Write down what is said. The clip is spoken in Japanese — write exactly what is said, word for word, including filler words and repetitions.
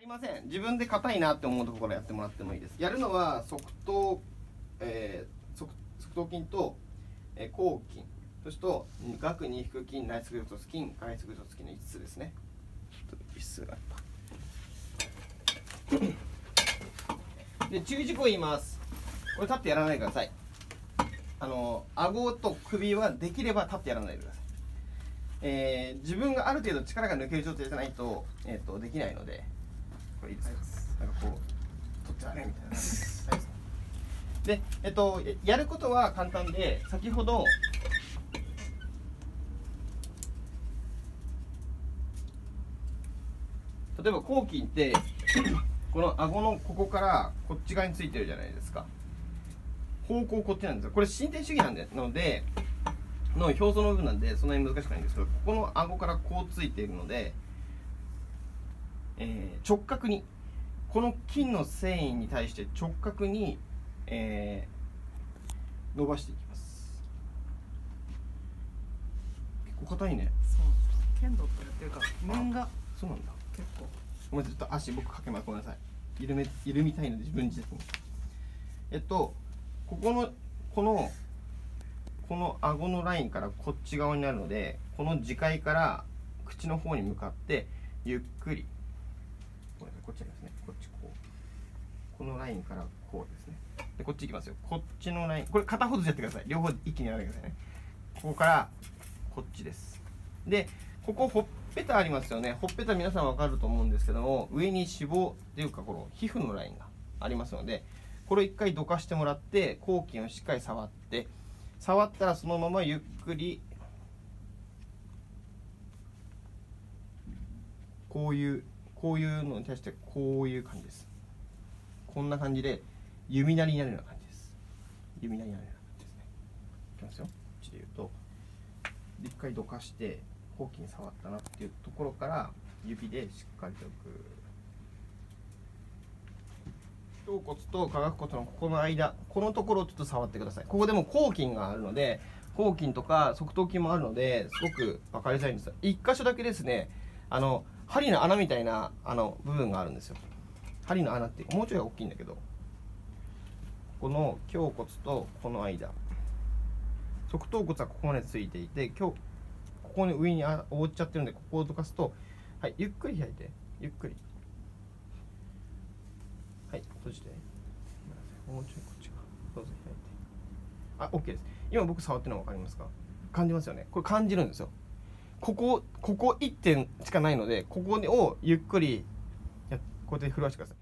りません。自分で硬いなって思うところからやってもらってもいいです。やるのは側頭、えー、側側頭筋と、えー、後筋、そして顎二腹筋、内側突筋、外側突筋のいつつですね。いつつがあった。で、注意事項言います。これ立ってやらないでください。あの顎と首はできれば立ってやらないでください。えー、自分がある程度力が抜ける状態じゃないと、えー、とできないので、これいいですか、なんかこう取っちゃダメみたいな感じです。はい、で、えっとやることは簡単で、先ほど例えば後筋ってこの顎のここからこっち側についてるじゃないですか。方向こっちなんですよ。これ伸展主義なんでのでの表層の部分なんでそんなに難しくないんですけど、ここの顎からこうついているので、えー、直角にこの筋の繊維に対して直角に、えー、伸ばしていきます。結構硬いね。 そう剣道っていうか面がそうなんだ。 結構ごめんなさい、ちょっと足僕かけます。ごめんなさい。緩め緩みたいので自分自身に。えっとここのこのこの顎のラインからこっち側になるので、この耳介から口の方に向かってゆっくり、ごめんなさい、こっちありますね。こっちこう、このラインからこうですね。でこっちいきますよ。こっちのライン、これ片方ずつやってください。両方一気にやらないでくださいね。ここからこっちです。でここほっぺたありますよね。ほっぺた皆さんわかると思うんですけども、上に脂肪っていうかこの皮膚のラインがありますので、これを一回どかしてもらって、後筋をしっかり触って、触ったらそのままゆっくりこういうこういうのに対してこういう感じです。こんな感じで弓なりになるような感じです。弓なりになるような感じですね。いきますよ。こっちで言うと、一回どかして後筋に触ったなっていうところから指でしっかりとグー、頭骨と下顎骨のここの間、このところをちょっと触ってください。ここでも後筋があるので、後筋とか側頭筋もあるので、すごく分かりづらいんですが、一箇所だけですね、あの針の穴みたいなあの部分があるんですよ。針の穴ってもうちょい大きいんだけど、この胸骨とこの間、側頭骨はここまでついていて、今日ここに上に覆っちゃってるんで、ここをどかすと、はい、ゆっくり開いて、ゆっくり。はい、閉じて。もうちょいこっちか。どうぞ開いて。あ、OK です。今僕触ってるの分かりますか？感じますよね。これ感じるんですよ。ここ、ここいってんしかないので、ここをゆっくりや、こうやって振らしてください。